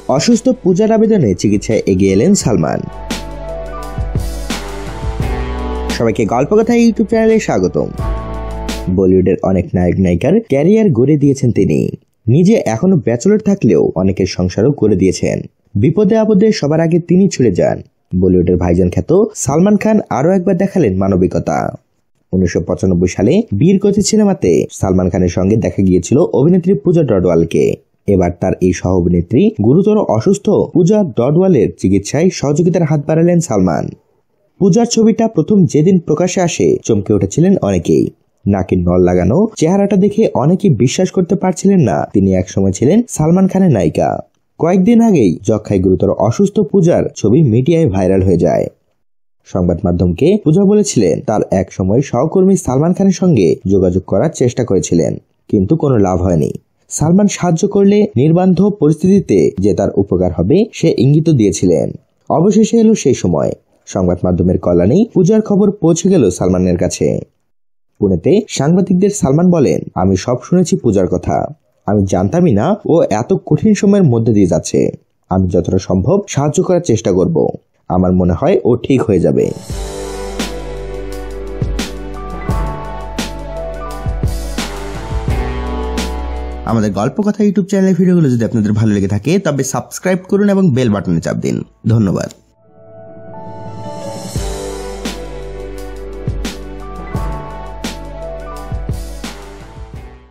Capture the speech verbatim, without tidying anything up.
অসুস্থ পূজার আবেদনে চিকিৎসায় এগিয়ে এলেন সালমান। সবাইকে গল্প কথা ইউটিউব চ্যানেলে স্বাগতম। বলিউডের অনেক নায়ক নায়িকার ক্যারিয়ার গড়ে দিয়েছেন তিনি। নিজে এখনো ব্যাচেলর থাকলেও অনেকের সংসারও করে দিয়েছেন। বিপদে আপদে সবার আগে তিনি ছুটে যান। বলিউডের ভাইজান খ্যাত সালমান খান আরো একবার দেখালেন মানবিকতা। উনিশশো পঁচানব্বই সালে বীর গতি সিনেমাতে সালমান খানের সঙ্গে দেখা গিয়েছিল অভিনেত্রী পূজা ডডওয়ালকে। এবার তার এই সহ অভিনেত্রী গুরুতর অসুস্থ পূজা ডডওয়ালের চিকিৎসায় সহযোগিতার হাত বাড়ালেন সালমান। পূজার ছবিটা প্রথম যেদিন প্রকাশে আসে চমকে উঠেছিলেন অনেকেই। নাকের নল লাগানো চেহারাটা দেখে অনেকেই বিশ্বাস করতে পারছিলেন না তিনি একসময় ছিলেন সালমান খানের নায়িকা। কয়েকদিন আগেই যক্ষায় গুরুতর অসুস্থ পূজার ছবি মিডিয়ায় ভাইরাল হয়ে যায়। সংবাদ মাধ্যমকে পূজা বলেছিলেন তার এক সময় সহকর্মী সালমান খানের সঙ্গে যোগাযোগ করার চেষ্টা করেছিলেন, কিন্তু কোনো লাভ হয়নি। সালমান সাহায্য করলে নির্বান্ধ পরিস্থিতিতে যে তার উপকার হবে সে ইঙ্গিত দিয়েছিলেন। অবশেষে এলো সেই সময়। সংবাদ মাধ্যমের কল্যাণেই পূজার খবর পৌঁছে গেল সালমানের কাছে। পুনেতে সাংবাদিকদের সালমান বলেন, আমি সব শুনেছি পূজার কথা। আমি জানতামই না ও এত কঠিন সময়ের মধ্যে দিয়ে যাচ্ছে। আমি যতটা সম্ভব সাহায্য করার চেষ্টা করব। আমার মনে হয় ও ঠিক হয়ে যাবে। আমাদের গল্প কথা ইউটিউব চ্যানেলের ভিডিওগুলো যদি আপনাদের ভালো লেগে থাকে তবে সাবস্ক্রাইব করুন এবং বেল বাটনে চাপ দিন। ধন্যবাদ।